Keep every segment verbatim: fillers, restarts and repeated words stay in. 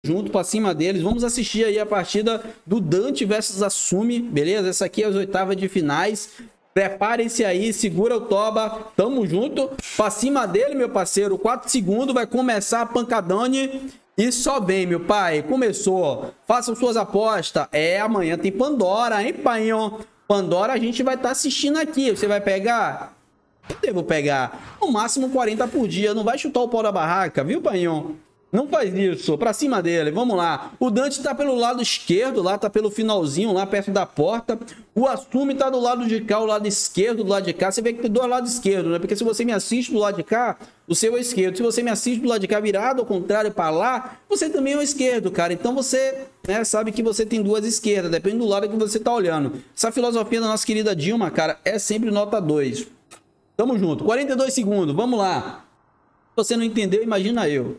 junto pra cima deles. Vamos assistir aí a partida do Dante versus Assume, beleza? Essa aqui é as oitavas de finais. Preparem-se aí, segura o Toba, tamo junto. Pra cima dele, meu parceiro, quatro segundos, vai começar a pancadone. E só vem, meu pai, começou. Façam suas apostas. É, amanhã tem Pandora, hein, painho? Pandora a gente vai estar tá assistindo aqui. Você vai pegar? Eu devo pegar. No máximo quarenta por dia. Não vai chutar o pau da barraca, viu, painho? Não faz isso. Pra cima dele. Vamos lá. O Dante tá pelo lado esquerdo. Lá tá pelo finalzinho. Lá perto da porta. O Assume tá do lado de cá. O lado esquerdo do lado de cá. Você vê que tem dois lados esquerdos, né? Porque se você me assiste do lado de cá, o seu é esquerdo. Se você me assiste do lado de cá virado, ao contrário, para lá, você também é o esquerdo, cara. Então você, né, sabe que você tem duas esquerdas. Depende do lado que você tá olhando. Essa filosofia da nossa querida Dilma, cara, é sempre nota dois. Tamo junto. quarenta e dois segundos. Vamos lá. Se você não entendeu, imagina eu.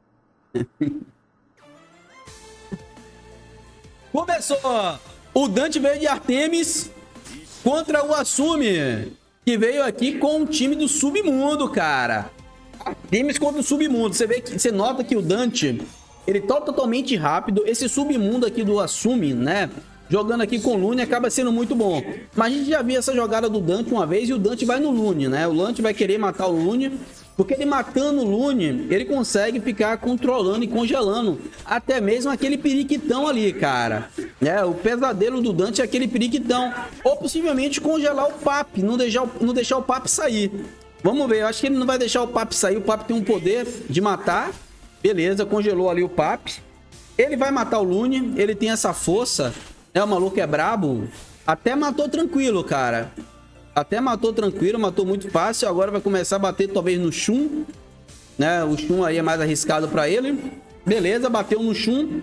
Começou. O Dante veio de Artemis contra o Assume, que veio aqui com o time do Submundo, cara. Artemis contra o Submundo. Você vê que você nota que o Dante, ele tá totalmente rápido. Esse Submundo aqui do Assume, né, jogando aqui com o Lune, acaba sendo muito bom. Mas a gente já viu essa jogada do Dante uma vez e o Dante vai no Lune, né? O Dante vai querer matar o Lune, porque ele matando o Lune, ele consegue ficar controlando e congelando até mesmo aquele periquitão ali, cara. É, o pesadelo do Dante é aquele periquitão. Ou possivelmente congelar o Papi, não deixar, não deixar o Papi sair. Vamos ver, eu acho que ele não vai deixar o Papi sair. O Papi tem um poder de matar. Beleza, congelou ali o Papi. Ele vai matar o Lune, ele tem essa força. É, o maluco é brabo. Até matou tranquilo, cara. Até matou tranquilo, matou muito fácil. Agora vai começar a bater talvez no Shun, né? O Shun aí é mais arriscado pra ele. Beleza, bateu no Shun.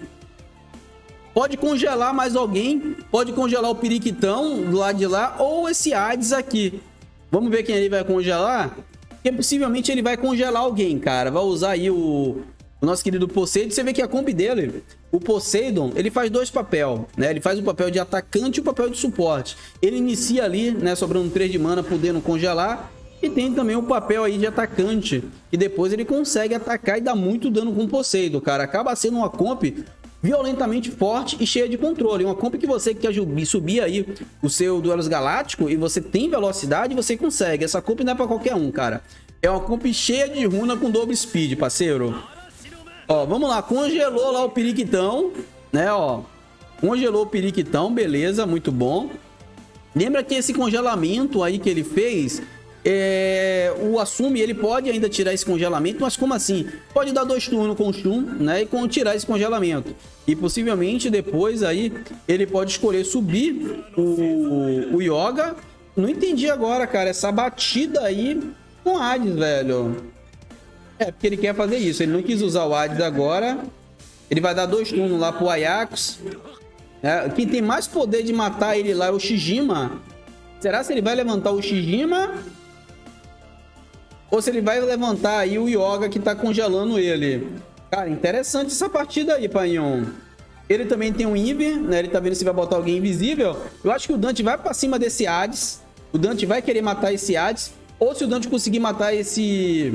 Pode congelar mais alguém. Pode congelar o periquitão do lado de lá. Ou esse Hades aqui. Vamos ver quem ele vai congelar. Porque possivelmente ele vai congelar alguém, cara. Vai usar aí o... o nosso querido Poseidon. Você vê que a comp dele, o Poseidon, ele faz dois papéis, né? Ele faz o papel de atacante e o papel de suporte. Ele inicia ali, né, sobrando três de mana, podendo congelar. E tem também o papel aí de atacante, e depois ele consegue atacar e dar muito dano com o Poseidon, cara. Acaba sendo uma comp violentamente forte e cheia de controle. Uma comp que você quer subir aí o seu Duelos Galáctico e você tem velocidade, você consegue. Essa comp não é pra qualquer um, cara. É uma comp cheia de runa com double speed, parceiro. Ó, vamos lá, congelou lá o periquitão, né, ó. Congelou o periquitão, beleza, muito bom. Lembra que esse congelamento aí que ele fez, é... o Assume, ele pode ainda tirar esse congelamento, mas como assim? Pode dar dois turnos com o Shun, né, e com tirar esse congelamento. E possivelmente depois aí, ele pode escolher subir o, o Yoga. Não entendi agora, cara, essa batida aí com Hades, velho. É, porque ele quer fazer isso. Ele não quis usar o Hades agora. Ele vai dar dois turnos lá pro Ajax. É, quem tem mais poder de matar ele lá é o Shijima. Será se ele vai levantar o Shijima? Ou se ele vai levantar aí o Yoga que tá congelando ele? Cara, interessante essa partida aí, Painhon. Ele também tem um Invi, né? Ele tá vendo se vai botar alguém invisível. Eu acho que o Dante vai pra cima desse Hades. O Dante vai querer matar esse Hades. Ou se o Dante conseguir matar esse...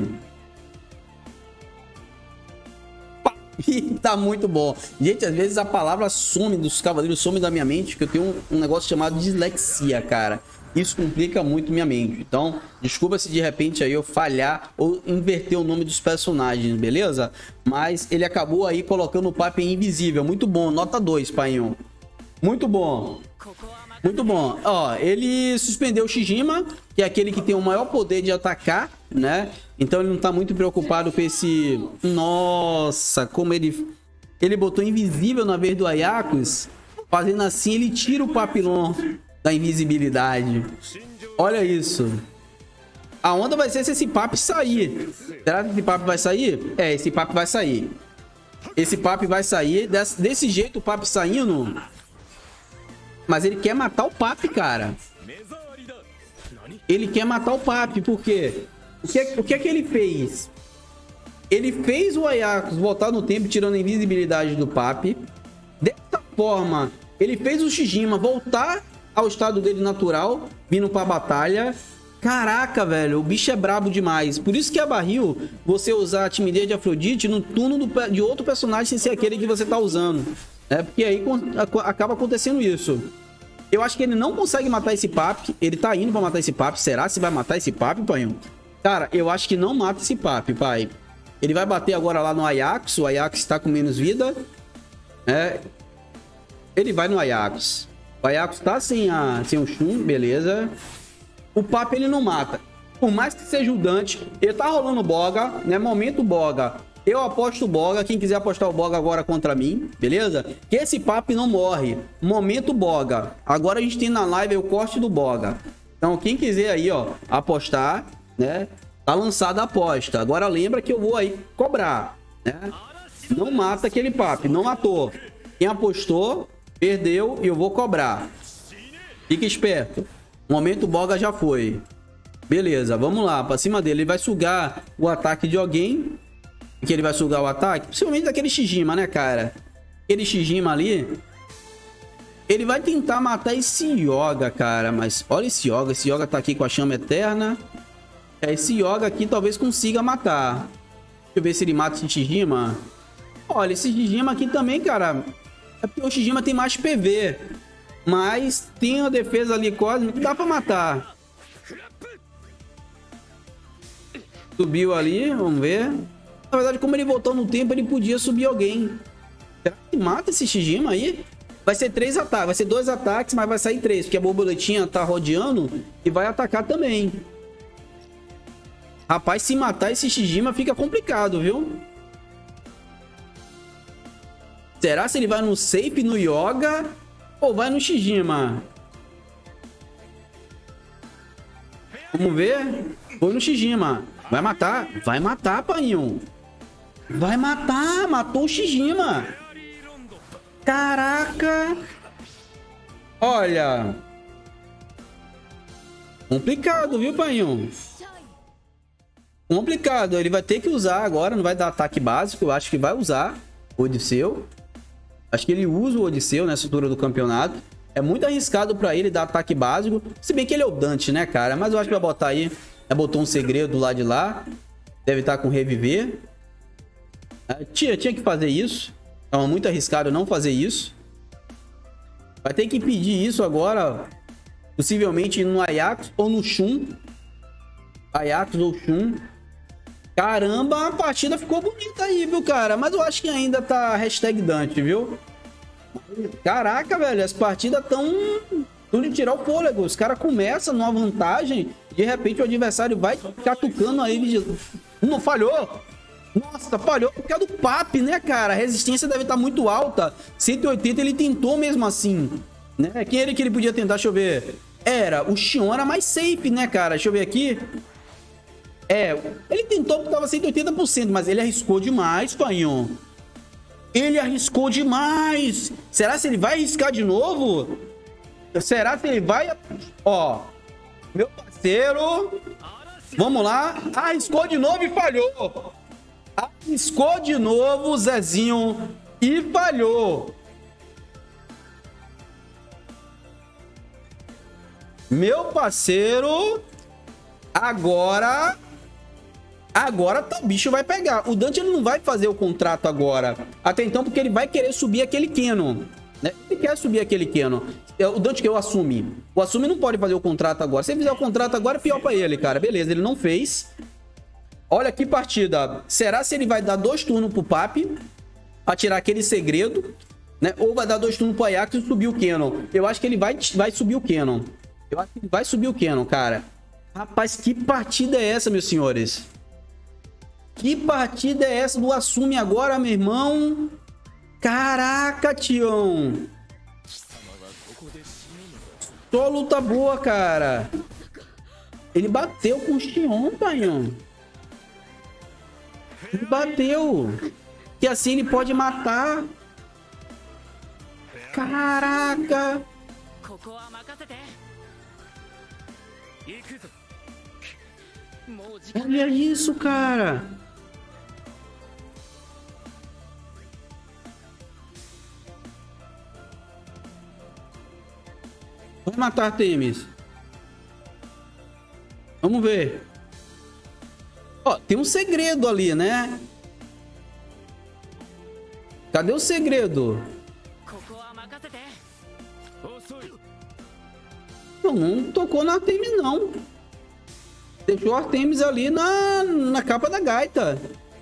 Tá muito bom. Gente, às vezes a palavra some dos cavaleiros, some da minha mente, que eu tenho um, um negócio chamado dislexia, cara. Isso complica muito minha mente. Então, desculpa se de repente aí eu falhar ou inverter o nome dos personagens, beleza? Mas ele acabou aí colocando o Papi invisível. Muito bom, nota dois, Painho. Muito bom. Muito bom. Ó, ele suspendeu o Shijima, que é aquele que tem o maior poder de atacar, né? Então ele não tá muito preocupado com esse... Nossa, como ele... Ele botou invisível na vez do Ajax. Fazendo assim, ele tira o Papillon da invisibilidade. Olha isso. A onda vai ser se esse Papi sair. Será que esse Papi vai sair? É, esse Papi vai sair. Esse Papi vai sair. Desse, desse jeito o Papi saindo... Mas ele quer matar o Papi, cara. Ele quer matar o Papi, por quê? O que, é, o que é que ele fez? Ele fez o Ajax voltar no tempo, tirando a invisibilidade do Papi. Dessa forma, ele fez o Shijima voltar ao estado dele natural, vindo pra batalha. Caraca, velho, o bicho é brabo demais. Por isso que é barril você usar a timidez de Afrodite no turno do, de outro personagem sem ser aquele que você tá usando. É porque aí acaba acontecendo isso. Eu acho que ele não consegue matar esse papi. Ele tá indo pra matar esse papi. Será que vai matar esse papi, pai? Cara, eu acho que não mata esse papi, pai. Ele vai bater agora lá no Ajax. O Ajax tá com menos vida. É. Ele vai no Ajax. O Ajax tá sem, a, sem o Shun, beleza. O papi ele não mata. Por mais que seja o Dante, ele tá rolando Boga, né? Momento Boga. Eu aposto o Boga. Quem quiser apostar o Boga agora contra mim, beleza? Que esse papi não morre. Momento Boga. Agora a gente tem na live o corte do Boga. Então quem quiser aí, ó, apostar, né? Tá lançada a aposta. Agora lembra que eu vou aí cobrar, né? Não mata aquele papi. Não matou. Quem apostou, perdeu e eu vou cobrar. Fica esperto. Momento Boga já foi. Beleza, vamos lá, pra cima dele. Ele vai sugar o ataque de alguém. Que ele vai sugar o ataque, principalmente daquele Shijima, né, cara? Aquele Shijima ali. Ele vai tentar matar esse Yoga, cara. Mas olha esse Yoga. Esse Yoga tá aqui com a chama eterna. Esse Yoga aqui talvez consiga matar. Deixa eu ver se ele mata esse Shijima. Olha, esse Shijima aqui também, cara. É porque o Shijima tem mais P V. Mas tem a defesa ali cósmica que dá pra matar. Subiu ali, vamos ver. Na verdade, como ele voltou no tempo, ele podia subir alguém. Será que mata esse Shijima aí? Vai ser três ataques, vai ser dois ataques, mas vai sair três. Porque a borboletinha tá rodeando e vai atacar também. Rapaz, se matar esse Shijima fica complicado, viu? Será se ele vai no safe, no Yoga... ou vai no Shijima? Vamos ver. Foi no Shijima. Vai matar? Vai matar, painho. Vai matar. Matou o Shijima. Caraca. Olha. Complicado, viu, painho? Complicado. Ele vai ter que usar agora. Não vai dar ataque básico. Eu acho que vai usar o Odisseu. Acho que ele usa o Odisseu nessa altura do campeonato. É muito arriscado pra ele dar ataque básico. Se bem que ele é o Dante, né, cara? Mas eu acho que vai botar aí. É, botou um segredo do lado de lá. Deve estar com reviver. É, tinha, tinha que fazer isso. É muito arriscado não fazer isso. Vai ter que pedir isso agora. Possivelmente no Ajax ou no Shun. Ajax ou Shun. Caramba, a partida ficou bonita aí, viu, cara? Mas eu acho que ainda tá hashtag Dante, viu? Caraca, velho, as partidas estão tudo de tirar o fôlego. Os caras começam numa vantagem, de repente o adversário vai catucando aí. De... Não falhou? Nossa, falhou por causa do papi, né, cara? A resistência deve estar muito alta. cento e oitenta ele tentou mesmo assim, né? Quem era que ele podia tentar? Deixa eu ver. Era, o Xion era mais safe, né, cara? Deixa eu ver aqui. É, ele tentou porque tava cento e oitenta por cento, mas ele arriscou demais, Panhon. Ele arriscou demais. Será se ele vai arriscar de novo? Será se ele vai... Ó, meu parceiro... Vamos lá. Arriscou de novo e falhou. Arriscou de novo, Zezinho, e falhou. Meu parceiro... Agora... Agora tá, o bicho vai pegar. O Dante ele não vai fazer o contrato agora. Até então, porque ele vai querer subir aquele Canon, né? Ele quer subir aquele Canon. O Dante que eu assumi. O Assume não pode fazer o contrato agora. Se ele fizer o contrato agora, é pior pra ele, cara. Beleza, ele não fez. Olha que partida. Será se ele vai dar dois turnos pro Papi pra tirar aquele segredo, né? Ou vai dar dois turnos pro Ajax e subir o Canon? Eu acho que ele vai, vai subir o Canon. Eu acho que ele vai subir o Canon, cara. Rapaz, que partida é essa, meus senhores? Que partida é essa do Assume agora, meu irmão? Caraca, tião. Só luta boa, cara. Ele bateu com o Xion, Paião. Ele bateu. Que assim ele pode matar. Caraca. Olha isso, cara. Vai matar Artemis. Vamos ver. Ó, tem um segredo ali, né? Cadê o segredo? Não, não tocou na Artemis, não. Deixou a Artemis ali na, na capa da gaita.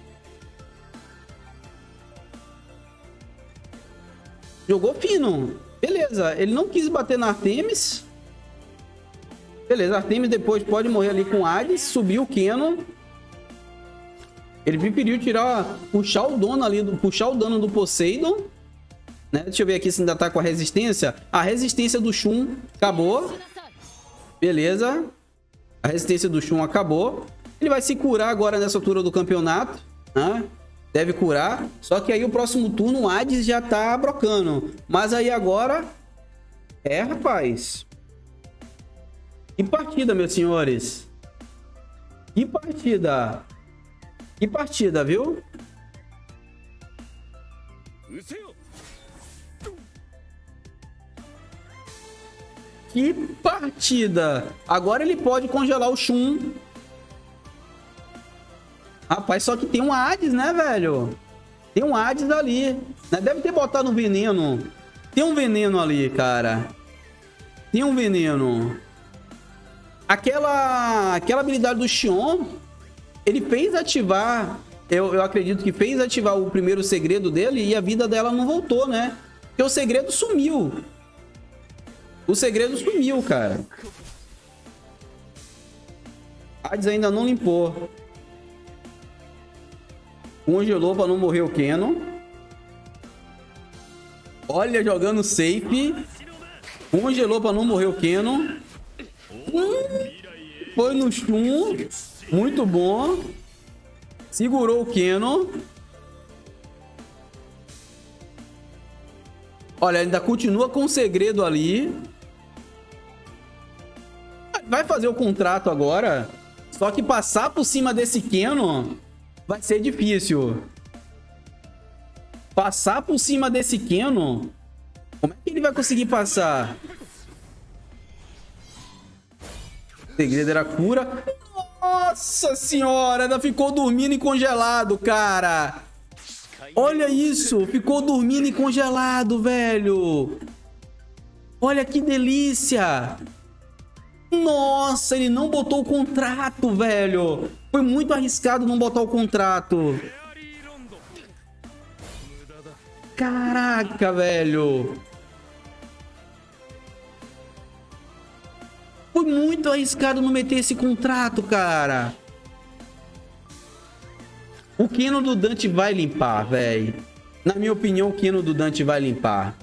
Jogou fino. Beleza, ele não quis bater na Artemis. Beleza, Artemis depois pode morrer ali com Hades. Subiu o Kenon. Ele preferiu tirar, puxar o dano ali, puxar o dano do Poseidon. Né? Deixa eu ver aqui se ainda tá com a resistência. A resistência do Shun acabou. Beleza. A resistência do Shun acabou. Ele vai se curar agora nessa altura do campeonato. Né? Deve curar. Só que aí o próximo turno o Hades já tá brocando. Mas aí agora... É, rapaz. Que partida, meus senhores. Que partida. Que partida, viu? Que partida. Agora ele pode congelar o Shun. Rapaz, só que tem um Hades, né, velho? Tem um Hades ali. Né? Deve ter botado um veneno. Tem um veneno ali, cara. Tem um veneno. Aquela, aquela habilidade do Xion, ele fez ativar... Eu, eu acredito que fez ativar o primeiro segredo dele e a vida dela não voltou, né? Porque o segredo sumiu. O segredo sumiu, cara. Hades ainda não limpou. Congelou pra não morrer o Kenon. Olha, jogando safe. Congelou pra não morrer o Kenon. Hum, foi no Shun. Muito bom. Segurou o Kenon. Olha, ainda continua com o segredo ali. Vai fazer o contrato agora. Só que passar por cima desse Kenon vai ser difícil. Passar por cima desse Kenon... Como é que ele vai conseguir passar? O segredo era cura. Nossa senhora, ainda ficou dormindo e congelado, cara. Olha isso, ficou dormindo e congelado, velho. Olha que delícia. Nossa, ele não botou o contrato, velho. Foi muito arriscado não botar o contrato. Caraca, velho. Foi muito arriscado não meter esse contrato, cara. O Kenon do Dante vai limpar, velho. Na minha opinião, o Kenon do Dante vai limpar.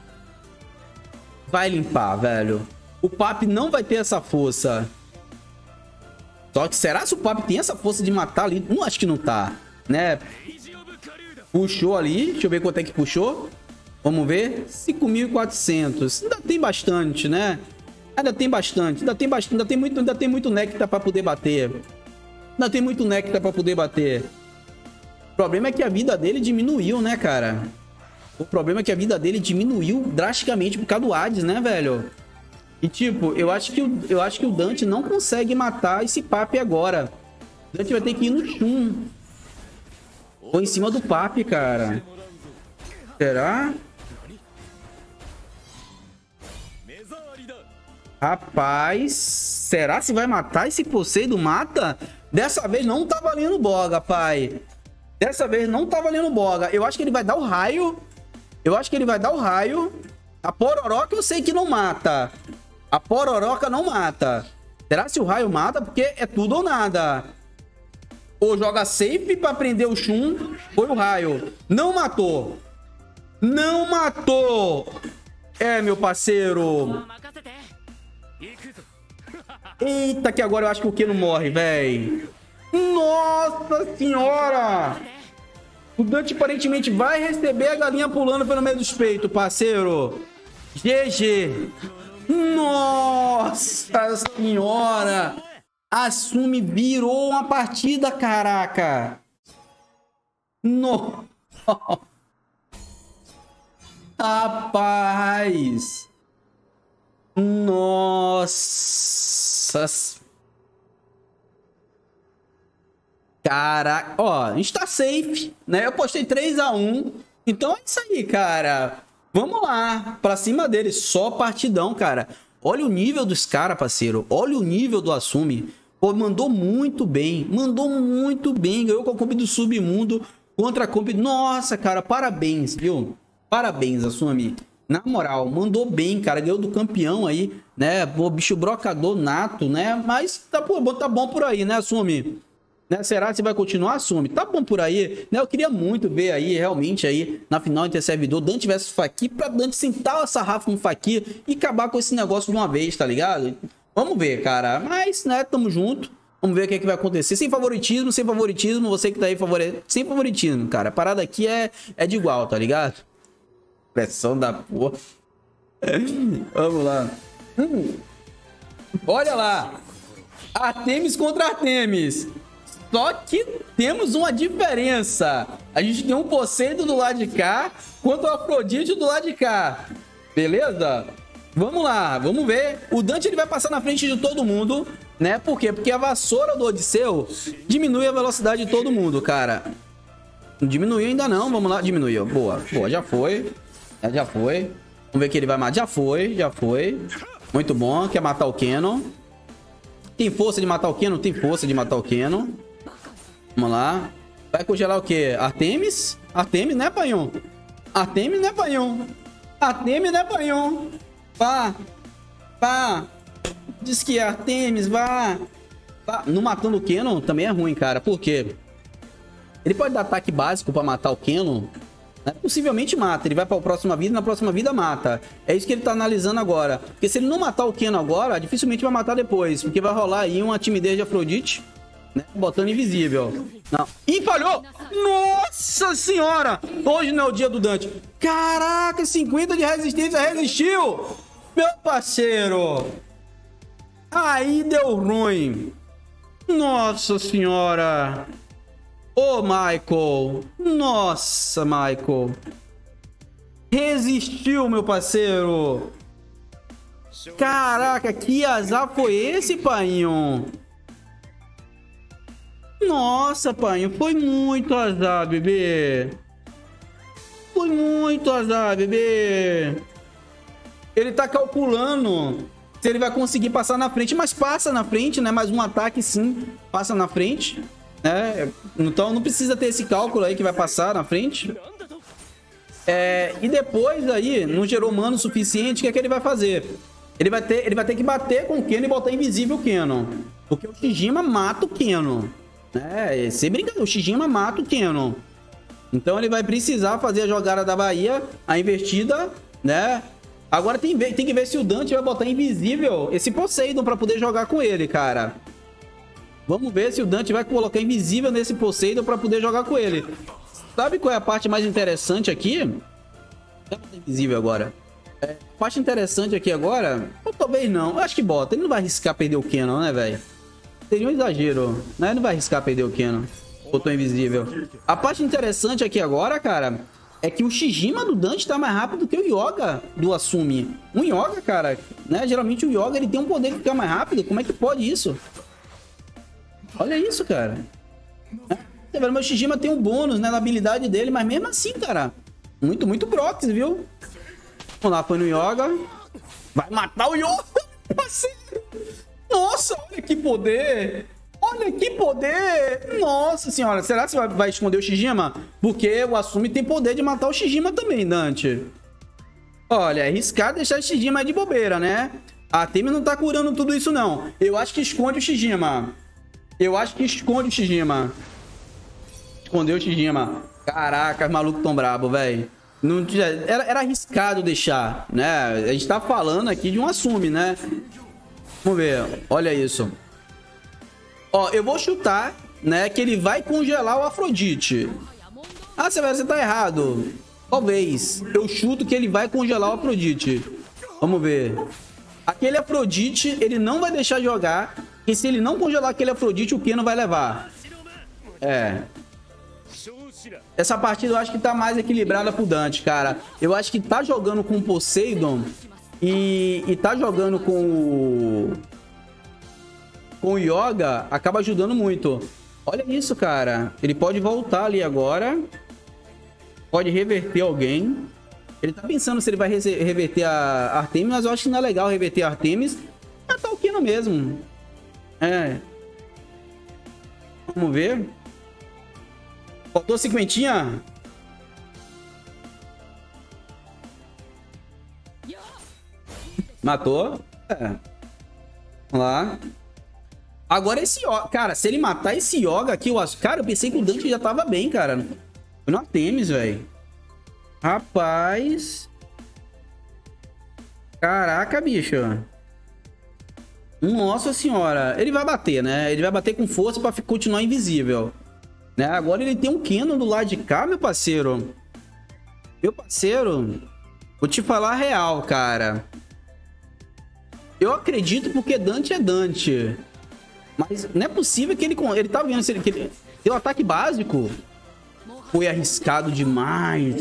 Vai limpar, velho. O Papi não vai ter essa força. Só que será que o Papi tem essa força de matar ali? Não, acho que não tá, né? Puxou ali. Deixa eu ver quanto é que puxou. Vamos ver. cinco mil e quatrocentos. Ainda tem bastante, né? Ainda tem bastante. Ainda tem bastante. Ainda tem muito, ainda tem muito néctar pra poder bater. Ainda tem muito néctar pra poder bater. O problema é que a vida dele diminuiu, né, cara? O problema é que a vida dele diminuiu drasticamente por causa do Hades, né, velho? E, tipo, eu acho que o, eu acho que o Dante não consegue matar esse Papi agora. O Dante vai ter que ir no Shun. Ou em cima do Papi, cara. Será? Rapaz, será se vai matar esse Poseidon? Mata? Dessa vez não tá valendo boga, pai. Dessa vez não tá valendo boga. Eu acho que ele vai dar o raio. Eu acho que ele vai dar o raio. A Pororoca eu sei que não mata. A Pororoca não mata. Será se o raio mata? Porque é tudo ou nada. Ou joga safe pra prender o Shun. Foi o raio. Não matou. Não matou. É, meu parceiro. Eita, que agora eu acho que o Kenon morre, velho. Nossa senhora. O Dante aparentemente vai receber a galinha pulando pelo meio dos peitos, parceiro. G G. Nossa senhora. Assume virou uma partida, caraca. No. Rapaz. Nossa. Cara, ó, a gente tá safe, né? Eu postei três a um. Então é isso aí, cara. Vamos lá, pra cima deles. Só partidão, cara. Olha o nível dos caras, parceiro. Olha o nível do Asumi. Pô, mandou muito bem. Mandou muito bem. Ganhou com a comp do Submundo contra a comp... Nossa, cara, parabéns, viu? Parabéns, Asumi. Na moral, mandou bem, cara. Ganhou do campeão aí, né? Pô, bicho brocador nato, né? Mas tá, pô, tá bom por aí, né, Asumi? Né? Será que você vai continuar? Assume. Tá bom por aí, né? Eu queria muito ver aí, realmente, aí, na final entre servidor, Dante versus Faqui, pra Dante sentar o sarrafo no Faqui e acabar com esse negócio de uma vez, tá ligado? Vamos ver, cara. Mas, né, tamo junto. Vamos ver o que, é que vai acontecer. Sem favoritismo, sem favoritismo, você que tá aí favore... sem favoritismo, cara. A parada aqui é, é de igual, tá ligado? Pressão da porra. Vamos lá. Hum. Olha lá. Artemis contra Artemis. Só que temos uma diferença. A gente tem um Poseidon do lado de cá, quanto o Afrodite do lado de cá. Beleza? Vamos lá, vamos ver. O Dante ele vai passar na frente de todo mundo, né? Por quê? Porque a vassoura do Odisseu diminui a velocidade de todo mundo, cara. Não diminuiu ainda não, vamos lá. Diminuiu, boa, boa, já foi. Já foi. Vamos ver que ele vai matar. Já foi, já foi. Muito bom, quer matar o Kenon. Tem força de matar o Kenon? Tem força de matar o Kenon. Vamos lá. Vai congelar o quê? Artemis? Artemis, né, Panhon? Artemis, né, Panhon? Artemis, né, Panhon? Vá. Vá. Diz que é Artemis, vá. Vá. Não matando o Kenon também é ruim, cara. Por quê? Ele pode dar ataque básico pra matar o Kenon. Né? Possivelmente mata. Ele vai pra próxima vida e na próxima vida mata. É isso que ele tá analisando agora. Porque se ele não matar o Kenon agora, dificilmente vai matar depois. Porque vai rolar aí uma timidez de Afrodite. Né? Botando invisível. Não. Ih, falhou! Nossa senhora! Hoje não é o dia do Dante. Caraca, cinquenta de resistência resistiu! Meu parceiro! Aí deu ruim. Nossa senhora! Ô, Michael! Nossa, Michael! Resistiu, meu parceiro! Caraca, que azar foi esse, painho? Nossa, painho, foi muito azar, bebê. Foi muito azar, bebê. Ele tá calculando se ele vai conseguir passar na frente, mas passa na frente, né? Mais um ataque, sim, passa na frente. É, então não precisa ter esse cálculo aí que vai passar na frente. É, e depois aí, não gerou mano suficiente, o que é que ele vai fazer? Ele vai ter, ele vai ter que bater com o Kenon e botar invisível o Kenon. Porque o Shijima mata o Kenon. É, sem brincadeira, o Shijima mata o Kenon. Então ele vai precisar fazer a jogada da Bahia, a invertida, né? Agora tem, tem que ver se o Dante vai botar invisível esse Poseidon pra poder jogar com ele, cara. Vamos ver se o Dante vai colocar invisível nesse Poseidon pra poder jogar com ele. Sabe qual é a parte mais interessante aqui? Bota invisível agora. É, a parte interessante aqui agora... Ou talvez não. Eu acho que bota. Ele não vai arriscar perder o Kenon, né, velho? Seria um exagero, né? Ele não vai arriscar perder o Kenon. Botou invisível. A parte interessante aqui agora, cara, é que o Shijima do Dante tá mais rápido que o Yoga do Asumi. Um Yoga, cara, né? Geralmente o Yoga ele tem um poder de ficar mais rápido. Como é que pode isso? Olha isso, cara. É, meu Shijima tem um bônus, né, na habilidade dele, mas mesmo assim, cara, muito, muito Brox, viu? Vamos lá, foi no Yoga. Vai matar o Yoga. Nossa, olha que poder. Olha que poder. Nossa senhora, será que você vai, vai esconder o Shijima? Porque o Asumi tem poder de matar o Shijima também, Dante. Olha, é arriscado deixar o Shijima de bobeira, né? A Artemis não tá curando tudo isso, não. Eu acho que esconde o Shijima. Eu acho que esconde o Shijima. Escondeu o Shijima. Caraca, os malucos tão brabo, velho. Não tinha... era, era arriscado deixar, né? A gente tá falando aqui de um Asumi, né? Vamos ver. Olha isso. Ó, eu vou chutar, né? Que ele vai congelar o Afrodite. Ah, você vai, você tá errado. Talvez. Eu chuto que ele vai congelar o Afrodite. Vamos ver. Aquele Afrodite, ele não vai deixar jogar. E se ele não congelar aquele Afrodite, o Kenon vai levar. É. Essa partida eu acho que tá mais equilibrada pro Dante, cara. Eu acho que tá jogando com o Poseidon e, e tá jogando com o... com o Yoga, acaba ajudando muito. Olha isso, cara. Ele pode voltar ali agora. Pode reverter alguém. Ele tá pensando se ele vai reverter a Artemis, mas eu acho que não é legal reverter a Artemis. É tá o Kino mesmo. É. Vamos ver. Faltou cinquentinha. Matou. É. Vamos lá. Agora esse Yoga. Cara, se ele matar esse Yoga aqui, eu acho. Cara, eu pensei que o Dante já tava bem, cara. Foi no Artemis, velho. Rapaz. Caraca, bicho. Nossa senhora. Ele vai bater, né? Ele vai bater com força pra continuar invisível. Né? Agora ele tem um Cannon do lado de cá, meu parceiro. Meu parceiro. Vou te falar a real, cara. Eu acredito porque Dante é Dante. Mas não é possível que ele... Ele tá vendo se ele... Que ele deu ataque básico. Foi arriscado demais.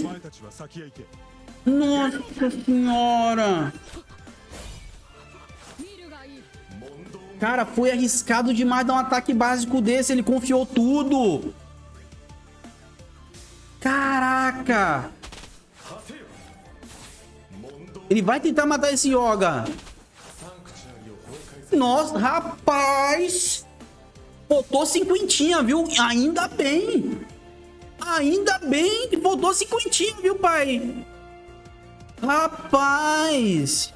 Nossa senhora. Cara, foi arriscado demais dar um ataque básico desse. Ele confiou tudo. Caraca. Ele vai tentar matar esse Yoga. Nossa, rapaz. Botou cinquentinha, viu? Ainda bem. Ainda bem que botou cinquentinha, viu, pai? Rapaz.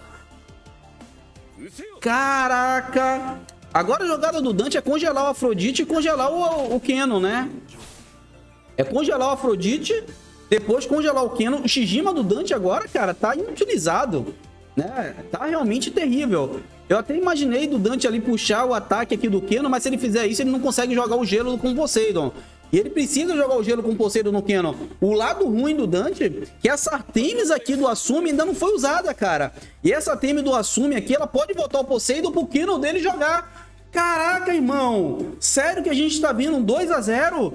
Caraca. Agora a jogada do Dante é congelar o Afrodite e congelar o, o Cannon, né? É congelar o Afrodite, depois congelar o Cannon. O Shijima do Dante agora, cara, tá inutilizado, né? Tá realmente terrível. Eu até imaginei do Dante ali puxar o ataque aqui do Cannon, mas se ele fizer isso, ele não consegue jogar o gelo com o Poseidon. E ele precisa jogar o gelo com o Poseidon no Cannon. O lado ruim do Dante, que essa Artemis aqui do Assume ainda não foi usada, cara. E essa Artemis do Assume aqui, ela pode botar o Poseidon pro Cannon dele jogar. Caraca, irmão. Sério que a gente tá vendo um dois a zero?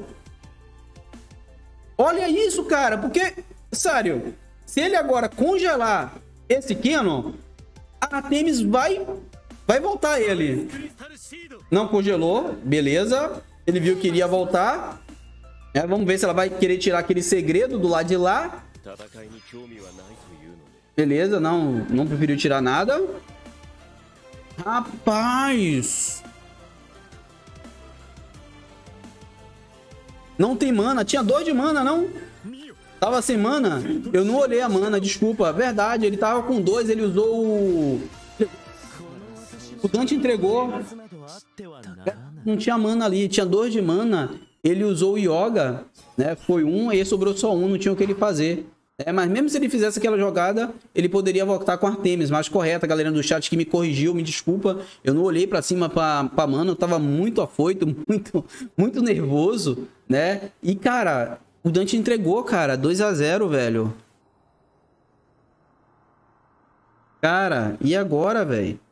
Olha isso, cara. Porque, sério, se ele agora congelar esse Cannon, a Artemis vai, vai voltar ele. Não congelou, beleza. Ele viu que iria voltar. É, vamos ver se ela vai querer tirar aquele segredo do lado de lá. Beleza, não, não preferiu tirar nada. Rapaz. Não tem mana. Tinha dois de mana, não? Tava sem mana? Eu não olhei a mana, desculpa. Verdade, ele tava com dois, ele usou o... O Dante entregou. Não tinha mana ali, tinha dois de mana. Ele usou o Yoga, né? Foi um, aí sobrou só um, não tinha o que ele fazer. É, mas mesmo se ele fizesse aquela jogada, ele poderia voltar com Artemis. Mais correta, a galera do chat que me corrigiu, me desculpa. Eu não olhei pra cima pra, pra mana, eu tava muito afoito, muito, muito nervoso, né? E, cara, o Dante entregou, cara, dois a zero, velho. Cara, e agora, velho?